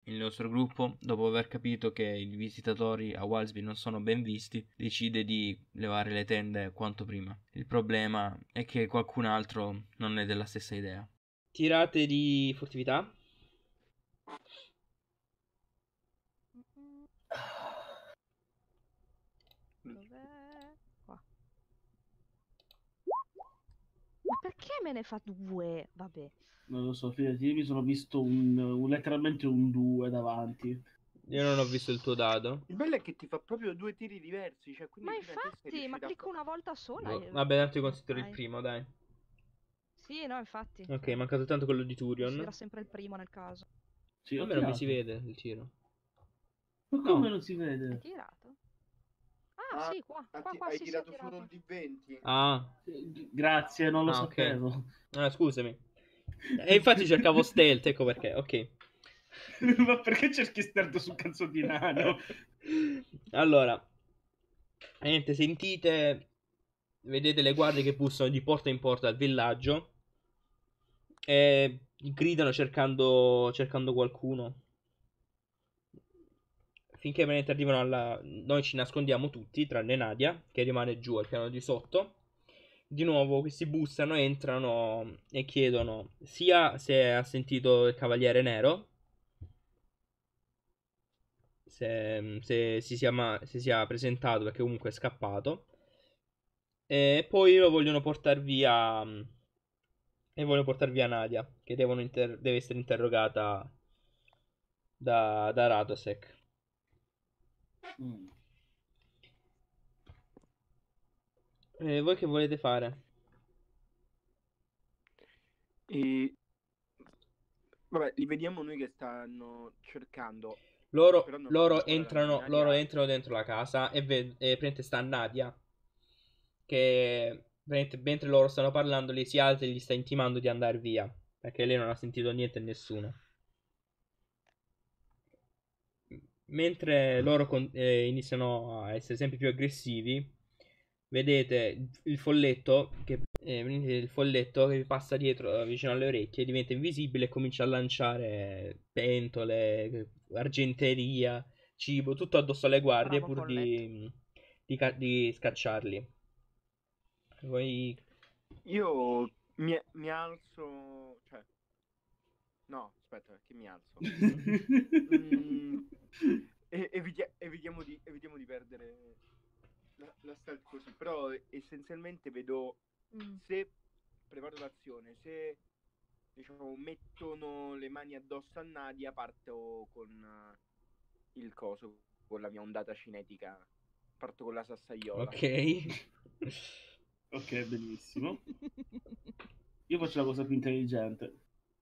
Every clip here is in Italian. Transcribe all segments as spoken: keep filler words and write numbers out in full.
il nostro gruppo, dopo aver capito che i visitatori a Walsby non sono ben visti, decide di levare le tende quanto prima. Il problema è che qualcun altro non è della stessa idea. Tirate di furtività. Dov'è? Qua. Ma perché me ne fa due? Vabbè. Non lo so, fidati, io mi sono visto un, un- letteralmente un due davanti. Io non ho visto il tuo dado. Il bello è che ti fa proprio due tiri diversi, cioè quindi Ma fino a te sei infatti, ma riuscito a clicco fa- una volta sola. Boh, e- vabbè, tanto ti considero il Dai. primo, dai. Sì, no, infatti. Ok, cioè, manca soltanto quello di Turion. considera sempre il primo nel caso. Sì, ho A me non mi si tirato. vede il tiro. Ma come No. non si Hai vede? tirato? Ah, Ah, sì, qua. ah, Qua, ti- qua, hai sì, sì, ho tirato solo tirato. il D venti? Ah, Eh, Grazie, non lo Ah, ok. sapevo. ah, scusami. E infatti cercavo stealth, ecco perché, ok. Ma perché cerchi stealth su cazzo di nano? Allora, niente, sentite, vedete le guardie che bussano di porta in porta al villaggio e gridano cercando, cercando qualcuno. Finché veramente arrivano alla... Noi ci nascondiamo tutti, tranne Nadia, che rimane giù al piano di sotto. Di nuovo questi bussano, entrano e chiedono sia se ha sentito il Cavaliere Nero, se, se si sia, ma- se sia presentato perché comunque è scappato, e poi lo vogliono portare via e vogliono portare via Nadia, che devono inter- deve essere interrogata da, da Radosek. Mm. E voi che volete fare? E... Vabbè, li vediamo noi che stanno cercando, Loro, però non so loro ancora la entrano, loro Nadia. entrano dentro la casa e, ved- e praticamente sta Nadia che praticamente mentre loro stanno parlando lei si alza e gli sta intimando di andare via perché lei non ha sentito niente e nessuno. Mentre loro con- eh, iniziano a essere sempre più aggressivi, vedete il folletto che, eh, vedete il folletto che vi passa dietro eh, vicino alle orecchie, diventa invisibile e comincia a lanciare pentole, argenteria, cibo, tutto addosso alle guardie Bravo pur folletto. di, di, ca- di scacciarli. Voi... Io mi, mi alzo, cioè, no, aspetta, perché mi alzo? Mm, e, eviti- evitiamo, di, evitiamo di perdere la, la stealth così, però essenzialmente vedo Mm. se preparo l'azione, se diciamo mettono le mani addosso a Nadia, parto con eh, il coso, con la mia ondata cinetica, parto con la sassaiola. Ok. Ok, benissimo. Io faccio la cosa più intelligente.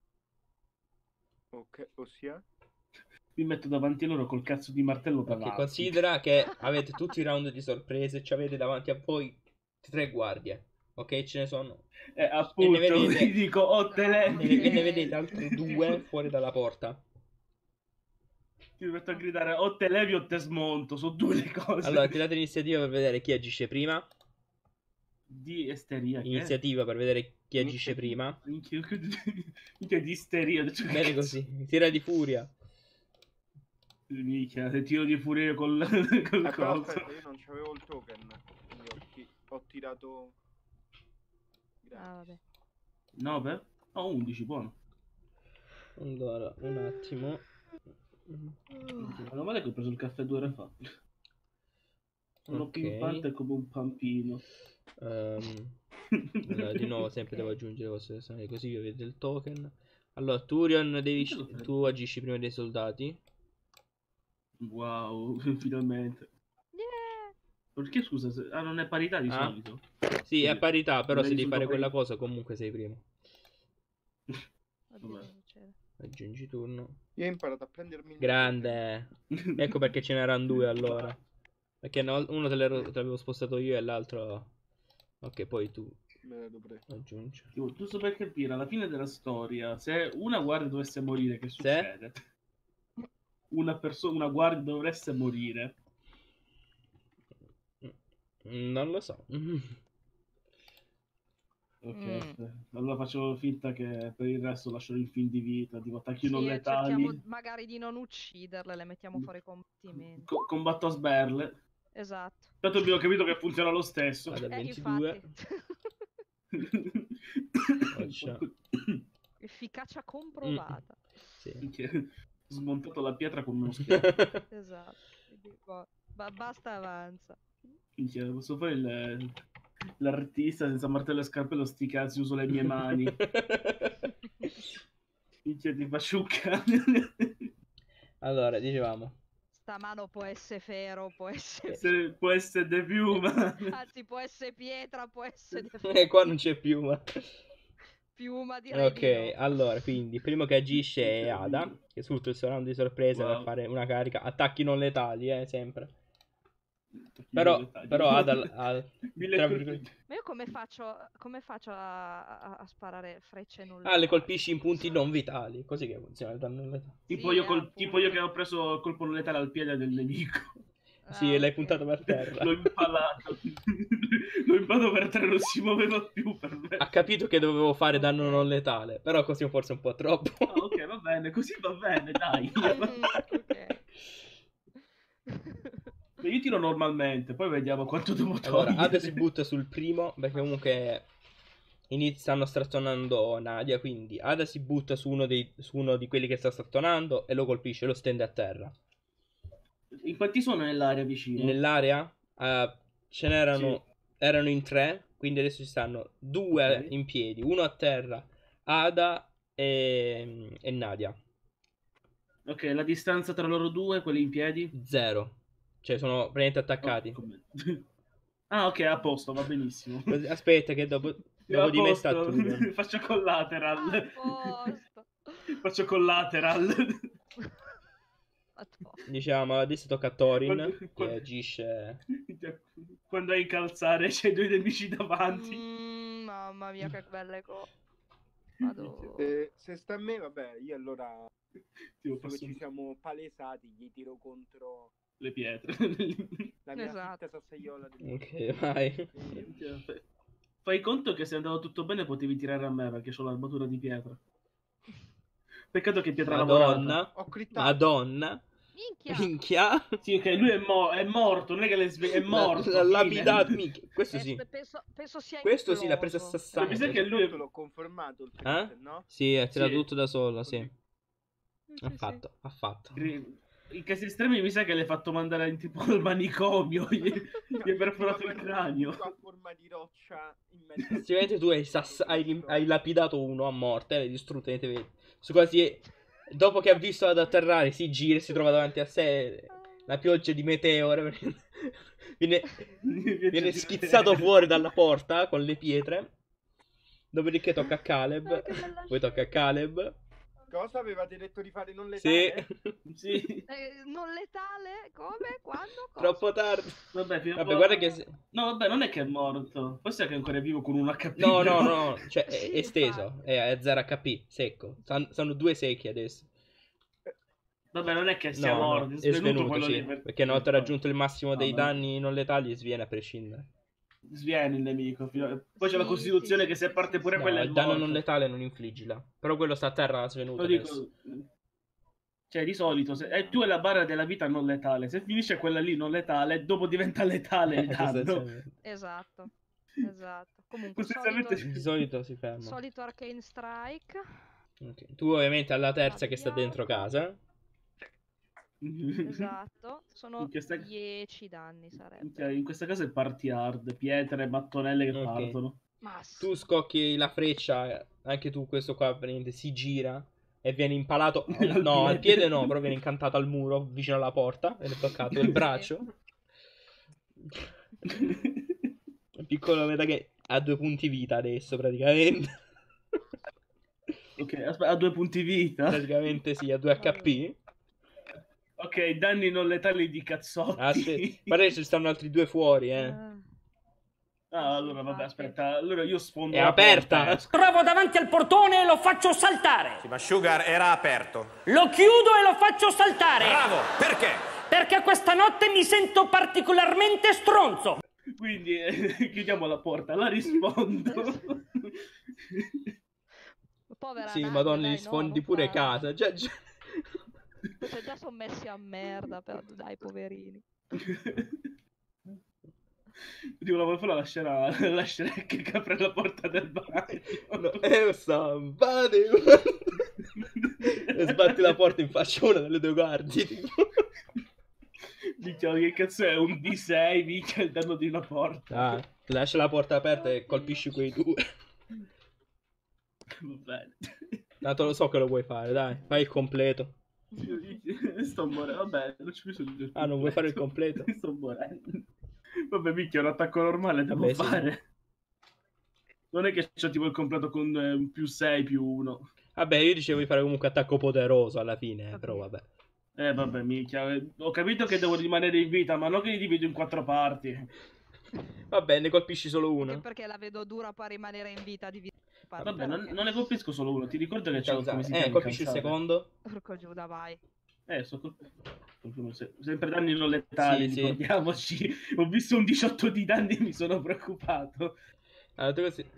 Ok, ossia? Mi metto davanti a loro col cazzo di martello Ok, davanti. considera che avete tutti i round di sorprese, ci avete davanti a voi tre guardie. Ok, ce ne sono. Eh, E appunto, ne vedete, vi dico, oh, te le... ne, ve- e ne vedete altri due fuori dalla porta. Ti metto a gridare, o te levi o te smonto, sono due le cose. Allora, tirate l'iniziativa per vedere chi agisce prima. Di esteria, che è? Iniziativa per vedere chi agisce Iniziativa. prima. Minchia, minchia di isteria. Cioè, Bene cazzo. così. Tira di furia. Minchia, se tiro di furia col, col Eh, però coso. aspetta, io non c'avevo il token, quindi ho, ti- ho tirato... Grazie. Ah, vabbè. nove? Oh, undici, buono. Allora, un attimo. Meno male che ho preso il caffè due ore fa. Sono Ok. pimpante come un pampino. Ehm, allora, di nuovo sempre devo aggiungere cose così vi avete il token. Allora, Turion, devi, Perché lo fai? tu agisci prima dei soldati. Wow, finalmente. Yeah! Perché scusa, se... ah, non è parità di Ah? solito? Sì, è a Così. parità, però Non è se di devi solito fare quella pari- cosa comunque sei primo. Oddio, Vabbè. cosa succede? Aggiungi turno. Io ho imparato a prendermi il Grande. Ecco perché ce n'erano due allora. Perché no, uno te l'ero- te l'avevo spostato io e l'altro... Ok, poi tu token. Me la dovrei. aggiungi. Tipo, giusto per capire, alla fine della storia, se una guardia dovesse morire, che succede? Una persona, una guardia dovesse morire. Mm, Non lo so. Ok, Mm. allora faccio finta che per il resto lascio il film di vita, tipo attacchi Sì, non e letali, cerchiamo magari di non ucciderle, le mettiamo fuori combattimento. co- combatto a sberle. Esatto. Tanto abbiamo capito che funziona lo stesso. Vado al Eh, ventidue. infatti. Faccia. Efficacia Mm. comprovata. Sì. Minchia, smontato la pietra con uno schiaffo. Esatto. Quindi, boh, ba- basta, avanza. Minchia, posso fare il- l'artista senza martello e scarpello, sti cazzi, uso le mie mani. Minchia, ti faccio un cane. Allora, dicevamo. Sta mano può essere ferro, può essere... Se- può essere de piuma. Anzi, può essere pietra, può essere E qua non c'è piuma. piuma, direi Ok, di no. allora, quindi, primo che agisce è Ada, che sfrutta il suo round di sorpresa per Wow. fare una carica. Attacchi non letali, eh, sempre. Tocchi Però, i dettagli. però Ada, al- Mille tra colpi. virgolette- Ma io come faccio, come faccio a, a- a sparare frecce non ah, le letali? colpisci in punti non vitali. Così che funziona il danno non letale. Tipo, Sì, io eh, col- tipo io appunto. che ho preso il colpo non letale al piede del nemico. Sì, Ah, l'hai ok. puntato per terra. L'ho impalato. L'ho impalato per terra, non si muoveva più per me. Ha capito che dovevo fare danno Ok. non letale. Però così forse un po' troppo. Ah, ok, va bene, così va bene, dai. Mm, ok. Io tiro normalmente, poi vediamo quanto devo Allora, togliere. Ada si butta sul primo, perché comunque iniziano strattonando Nadia, quindi Ada si butta su uno, dei, su uno di quelli che sta strattonando e lo colpisce, lo stende a terra. In quanti sono nell'area vicino? Nell'area eh, ce n'erano erano in tre, quindi adesso ci stanno due Ok. in piedi, uno a terra, Ada e, e Nadia. Ok, la distanza tra loro due, quelli in piedi? Zero. Cioè sono praticamente attaccati. Oh, come- ah, ok, a posto, va benissimo. Così- Aspetta che dopo, A dopo di me posto. sta Turon. Faccio collateral. A posto. Faccio collateral. A posto. Diciamo, adesso tocca a Thorin, Quando- che quando- agisce... Quando hai calzare c'hai due nemici davanti. Mm, mamma mia, che belle cose. Madonna. Se, se sta a me, vabbè, io allora, Tipo, visto posso- che ci siamo palesati, gli tiro contro le pietre. la mia Esatto. fitta sassaiola del... Ok, vai. Fai conto che se andato tutto bene potevi tirare a me perché ho l'armatura di pietra. Peccato che pietra lavorata. Madonna. Ho crittato. Madonna. Minchia. Minchia. Sì, ok, lui è, mo- è morto, non è che le sve- è morto. L'ha fine. lapidato. Minchia. Questo Eh, sì. penso, penso sia Questo sì, l'ha preso a imploso. sassate. Mi sa che Che lui- lui... l'ho confermato il Eh? crit, no? Sì, ha tirato Sì. tutto da solo, sì. Sì, Ha sì. fatto, ha fatto. In casi estremi mi sa che l'hai fatto mandare in tipo al manicomio. Gli, gli hai perforato il cranio. A forma di roccia in mezzo a... Sicuramente tu hai, sass- hai, rim- hai lapidato uno a morte, l'hai distrutto e te vedi. Su quasi... Dopo che ha visto ad atterrare, si gira e si trova davanti a sé la pioggia di meteore. Viene, viene schizzato fuori dalla porta con le pietre. Dopodiché tocca a Ah, Caleb. che bella Poi tocca a scena. Caleb. Cosa avevate detto di fare non Sì. letale? Sì. Eh, non letale? Come? Quando? Cosa? Troppo tardi. Vabbè, fino a Vabbè, po'- guarda che... se- No, vabbè, non è che è morto. Forse è che è ancora vivo con un H P. No, no, però. no. Cioè, è Sì, esteso. infatti. È a zero H P, secco. San- Sono due secchi adesso. Vabbè, non è che sia No, no, morto. è svenuto, quello sì. lì per- Perché una volta raggiunto il massimo dei Vabbè. danni non letali, sviene a prescindere. Sviene il nemico. fino a- Poi c'è la Sì, costituzione sì, che sì, se parte sì, pure sì. quella No, è il danno morto. non letale non infliggila. Però quello sta a terra svenuto Lo adesso. dico. Cioè, di solito, se eh, tu hai la barra della vita non letale. Se finisce quella lì non letale, dopo diventa letale il danno. Sostanzialmente. Esatto. Esatto. Comunque, Sostanzialmente solito, Di solito si ferma. solito Arcane Strike. Ok. Tu ovviamente alla terza che sta dentro casa. Esatto. Sono In questa- dieci danni Minchia, sarebbe. in questa casa è party hard, pietre, mattonelle che Ok. partono. Ma sì. Tu scocchi la freccia, anche tu questo qua praticamente si gira e viene impalato. Al No, al piede. piede no, però viene incantato al muro vicino alla porta. Viene bloccato il braccio. Un piccolo metà che ha due punti vita adesso praticamente. Ok, aspetta, ha due punti vita. Praticamente sì, ha due H P. Ok, danni non letali di cazzotti. Aspetta, guarda che ci stanno altri due fuori, eh. Ah, allora vabbè, aspetta. Allora io sfondo È la aperta. porta. Trovo davanti al portone e lo faccio saltare. Sì, ma Sugar era aperto. Lo chiudo e lo faccio saltare. Bravo! Perché? Perché questa notte mi sento particolarmente stronzo. Quindi eh, chiudiamo la porta, la rispondo. Povera Sì, Nadia, madonna, dai, gli no, sfondi non pure farlo. casa. Già, già. Cioè, già sono messi a merda, però dai, poverini. Dico, la vuoi fare la scena, la scena che apre la porta del bagno. No, è somebody. E sbatti la porta in faccia a una delle due guardie. Tipo. Minchia, che cazzo è un D sei, minchia, il danno di una porta. Ah, lascia la porta aperta e colpisci quei due. Va bene. Tanto lo so che lo vuoi fare, dai, fai il completo. Sto morendo, vabbè, non c'è bisogno di... Ah, non vuoi fare il completo? Sto morendo. Vabbè, minchia, un attacco normale devo Vabbè, sì. fare. Non è che c'ho tipo il completo con eh, più sei, più uno. Vabbè, io dicevo di fare comunque attacco poderoso alla fine, eh, però vabbè. Eh, vabbè, minchia. eh, Ho capito che devo rimanere in vita, ma non che li divido in quattro parti. Vabbè, ne colpisci solo Anche uno. perché la vedo dura per rimanere in vita di vita. Vabbè, non, non ne colpisco solo uno. Ti ricordo che c'è come si Eh, chiama, colpisci il incansare. secondo. Porco Giuda, vai. Eh, sto colpendo se- sempre danni non letali, Sì, sì. ricordiamoci. Ho visto un diciotto di danni e mi sono preoccupato. Allora, tu così.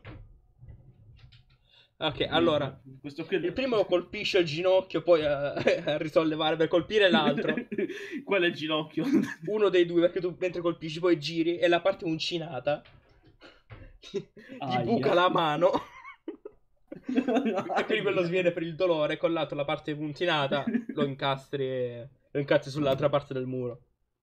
Ok, allora. Questo qui è- Il primo colpisce il ginocchio, poi a, a risollevare per colpire l'altro. Qual è il ginocchio? Uno dei due, perché tu mentre colpisci poi giri e la parte uncinata gli Aia. buca la mano. E quindi quello sviene per il dolore, con l'altro la parte puntinata lo incastri, lo incastri sull'altra parte del muro.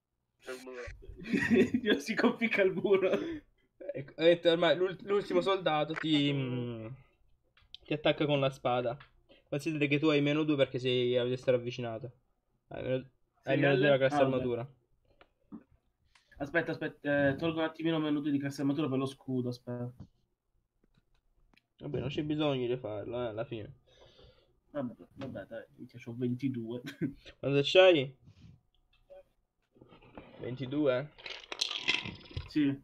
Dio, si conficca il muro. Ecco, e te- ormai l'ult- l'ultimo soldato ti, mm, ti attacca con la spada. Considera che tu hai meno due perché sei ad essere avvicinato. Hai meno, hai Sì, meno due alle- la classe ah, vabbè. armatura. Aspetta, aspetta, eh, tolgo un attimino meno due di classe armatura per lo scudo, aspetta. Vabbè, non c'è bisogno di farlo, eh, alla fine. Vabbè, vabbè, dai, minchia, c'ho ventidue. Quando c'hai? ventidue? Sì.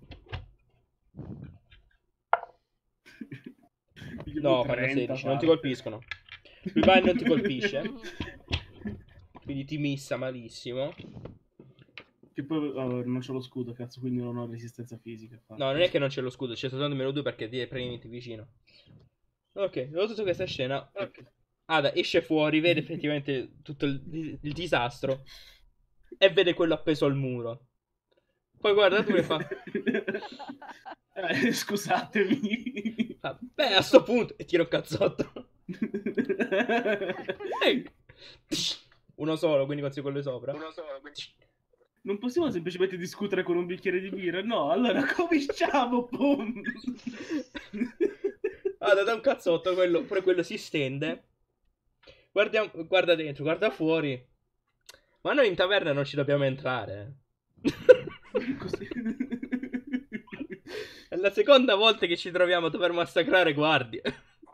No, fanno sedici, non ti colpiscono. Lui va e non ti colpisce. Quindi ti missa malissimo. Che poi oh, non c'ho lo scudo, cazzo, quindi non ho resistenza fisica. infatti. No, non è che non c'è lo scudo, c'è soltanto meno due perché ti è praticamente vicino. Ok, dopo tutta questa scena, Ada esce fuori, vede effettivamente tutto il, il disastro e vede quello appeso al muro. Poi guarda tu e fa, Eh, scusatemi. fa, beh, a sto punto, e tira un cazzotto. Ehi. Uno solo, quindi consiglio quello di sopra. Uno solo, quindi... Non possiamo semplicemente discutere con un bicchiere di birra? No, allora cominciamo, boom. Ada da un cazzotto, quello, pure quello si stende. Guardiamo, guarda dentro, guarda fuori. Ma noi in taverna non ci dobbiamo entrare. Così. È la seconda volta che ci troviamo a dover massacrare guardie.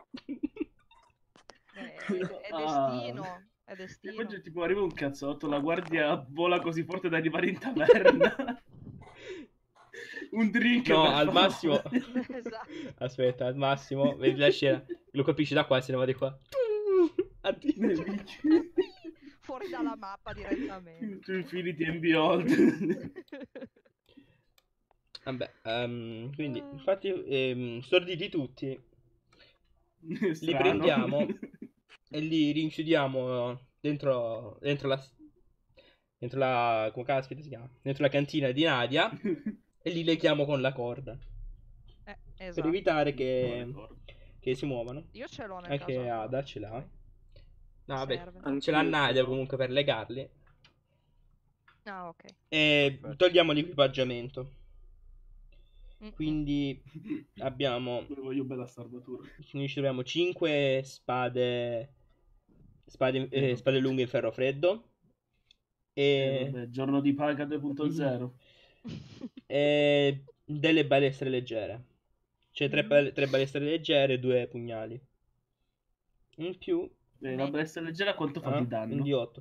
È, è Ah. destino. È E destino. poi c'è tipo arriva un cazzotto, la guardia vola così forte da arrivare in taverna. Un drink. No, per al favore. massimo. Esatto. Aspetta, al massimo, vedi la scena. Lo colpisci da qua e se ne va di qua. Addio. Fuori dalla mappa direttamente. To Infinity and Beyond. Vabbè, ehm, quindi, infatti, ehm, storditi tutti. Li Strano. prendiamo e li rinchiudiamo dentro, dentro la, dentro la, come caspita si chiama? Dentro la cantina di Nadia e li leghiamo con la corda Eh, per esatto. evitare che, che si muovano. Io ce l'ho nel Anche caso. Ada ce l'ha. No, vabbè, Serve. ce l'ha Nadia comunque per legarli. Ah, ok. E togliamo l'equipaggiamento. Mm, Quindi abbiamo, Voglio bella sta armatura. quindi ci troviamo cinque spade, spade, eh, spade lunghe in ferro freddo. Eh, E, vabbè, giorno di paga due punto zero. mm. e delle balestre leggere. Cioè tre, bal- tre balestre leggere e due pugnali. In più, Eh, la bestia leggera quanto fa ah, di danno? un D otto.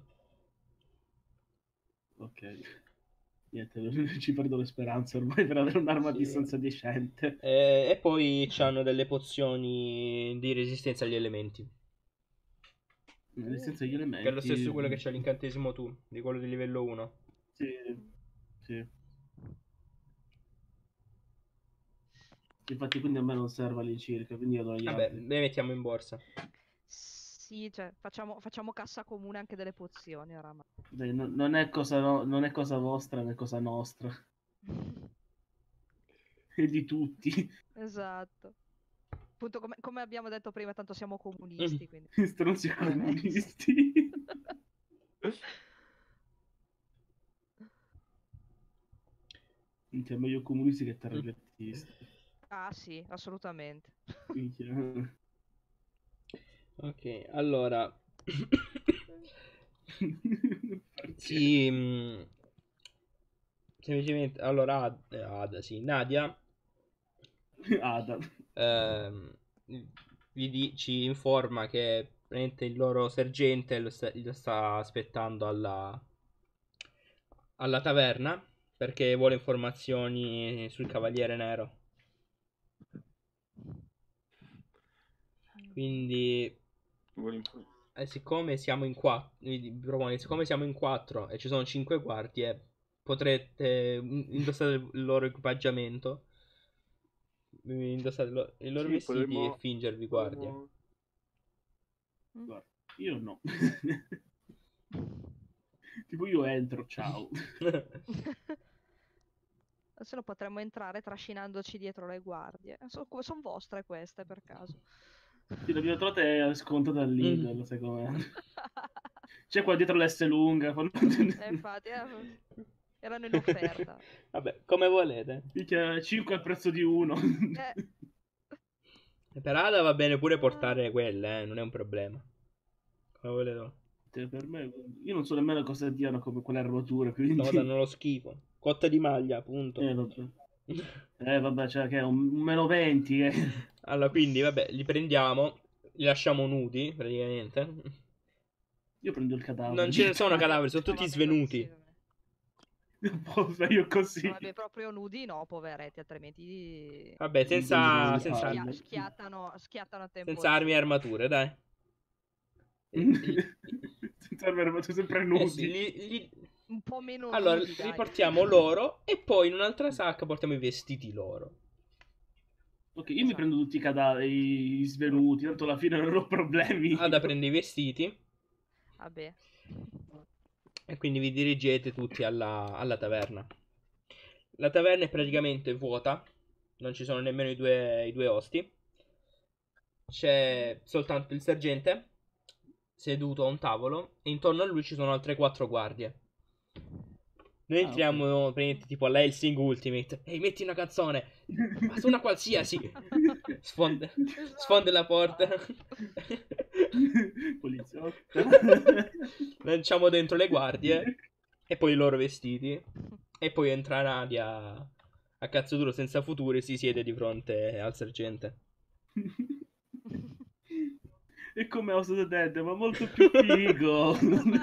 Ok. Niente, ci perdo le speranze ormai per avere un'arma a Sì. distanza decente. E, e poi hanno delle pozioni di resistenza agli elementi. Resistenza agli elementi. Che è lo stesso quello che c'ha l'incantesimo tu, di quello di livello uno. Sì, sì. Infatti, quindi a me non serve all'incirca, quindi io do agli Vabbè, altri. le mettiamo in borsa. Sì, cioè, facciamo, facciamo cassa comune anche delle pozioni oramai. Dai, no- non è cosa, no- non è cosa vostra, ma è cosa nostra. È di tutti. Esatto. Appunto, come, come abbiamo detto prima, tanto siamo comunisti, quindi... Stronzi comunisti. Minchia, meglio comunisti che terroristi. Ah sì, assolutamente. Minchia. Ok, allora... Sì, mh, semplicemente... Allora, Ad, eh, Ada, sì, Nadia Adam. ehm, vi di- ci informa che praticamente il loro sergente lo sta, lo sta aspettando alla, alla taverna perché vuole informazioni sul Cavaliere Nero. Quindi, Vuole inf- eh, siccome siamo in quattro, propone, siccome siamo in quattro e ci sono cinque guardie, potrete mm, indossare il loro equipaggiamento, indossare lo- i loro Sì, vestiti potremmo- e fingervi guardie. potremmo- Guarda, io no. Tipo io entro, ciao. Se no potremmo entrare trascinandoci dietro le guardie. Sono vostre queste, per caso. Sì, la mia trota è scontata al Lidl, Mm. sai com'è. C'è qua dietro l'S lunga. fanno- E infatti, eh, erano in offerta. Vabbè, come volete. Minchia, cinque al prezzo di uno. Eh, E per Ada va bene pure portare quelle, eh, non è un problema. Come volete. Cioè, per me, io non so nemmeno cosa diano come quelle armature, quindi... No, danno lo schifo. Cotta di maglia, appunto. Eh, vabbè. Eh, vabbè, cioè, che è un, un meno venti, eh. Allora, quindi, vabbè, li prendiamo, li lasciamo nudi, praticamente. Io prendo il cadavere. Non ce ne sono cadaveri, sono tutti vabbè, svenuti. sì, vabbè. Non posso, io così. No, vabbè, proprio nudi no, poveretti, altrimenti Vabbè, senza, Non senza, parlo. schia- schiattano, schiattano a tempo senza armi e zero. armature, dai. Senza armi armate, sempre Eh nudi. sì, li- li- Un po' meno Allora, nudi, dai. riportiamo loro e poi in un'altra sacca portiamo i vestiti loro. Ok, io mi Esatto. prendo tutti i cadaveri, i svenuti, tanto alla fine non ho problemi. Ada prende i vestiti Vabbè. e quindi vi dirigete tutti alla, alla taverna. La taverna è praticamente vuota, non ci sono nemmeno i due, i due osti. C'è soltanto il sergente seduto a un tavolo e intorno a lui ci sono altre quattro guardie. Noi Ah, entriamo praticamente tipo alla Helsing Ultimate. Ehi, metti una canzone, ma su una qualsiasi. Sfonde, sfonde la porta. Poliziotto. Lanciamo dentro le guardie e poi i loro vestiti. E poi entra Nadia a cazzo duro senza futuro e si siede di fronte al sergente. È come House of the Dead, ma molto più figo.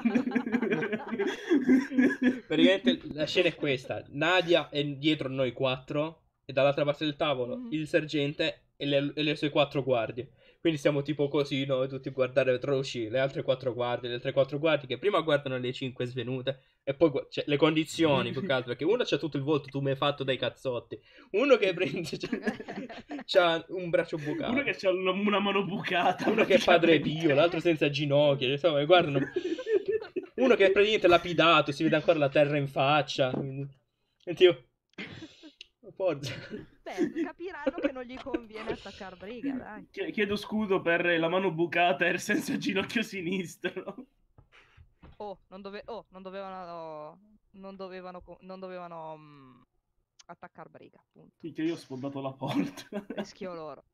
Praticamente la scena è questa: Nadia è dietro noi quattro e dall'altra parte del tavolo Mhm. il sergente e le, e le sue quattro guardie. Quindi stiamo tipo così noi tutti a guardare atroci le altre quattro guardie, le altre quattro guardie che prima guardano le cinque svenute e poi gu- cioè, le condizioni più che altro, perché uno c'ha tutto il volto tu mi hai fatto dai cazzotti, uno che prende c'ha, c'ha un braccio bucato, Uno che ha una, una mano bucata. uno che è padre Pio, l'altro senza ginocchia, insomma, guardano. Uno che è praticamente lapidato, si vede ancora la terra in faccia. E tipo, forza. Beh, capiranno che non gli conviene attaccar briga, dai. Chie- Chiedo scudo per la mano bucata e senza ginocchio sinistro. Oh, non, dove- oh, non dovevano... Non dovevano... co- Non dovevano... mm, attaccar briga, appunto. Che io ho sfondato la porta. Rischio loro.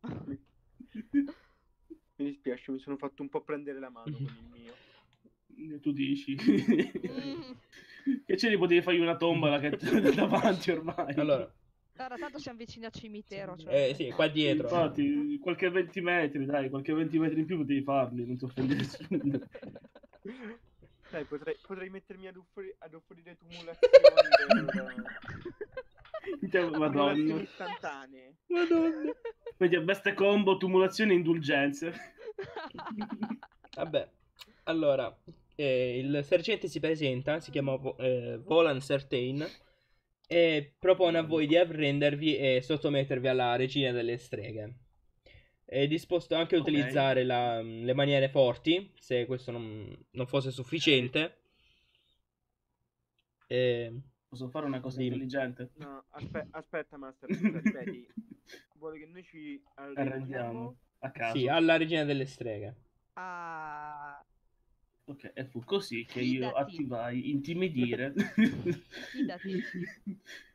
Mi dispiace, mi sono fatto un po' prendere la mano con il mio. Tu dici. Mm. Che ce li potevi fare una tombola che davanti ormai. Allora, Guarda, tanto siamo vicini al cimitero, cioè... eh sì, qua dietro. Infatti, qualche venti metri, dai, qualche venti metri in più potevi farli, non ti offendi nessuno. Dai, potrei, potrei mettermi ad, offri- ad offrire tumulazioni per... Cioè, tumulazioni Madonna. istantanee. Madonna. Vedi, a beste combo, tumulazioni e indulgenze. Vabbè, allora, eh, il sergente si presenta, si chiama Vo- eh, Volan Certain e propone a voi di arrendervi e sottomettervi alla regina delle streghe. È disposto anche a Ok. utilizzare la- le maniere forti, se questo non, non fosse sufficiente. E... Posso fare una cosa Dimmi. intelligente? No, aspe- aspetta, Master, scusa, ripeti. Vuole che noi ci Arrendiamo arrendiamo? a caso. Sì, alla regina delle streghe. Ah, Ok, e fu così che io Fidati. attivai intimidire. Fidati.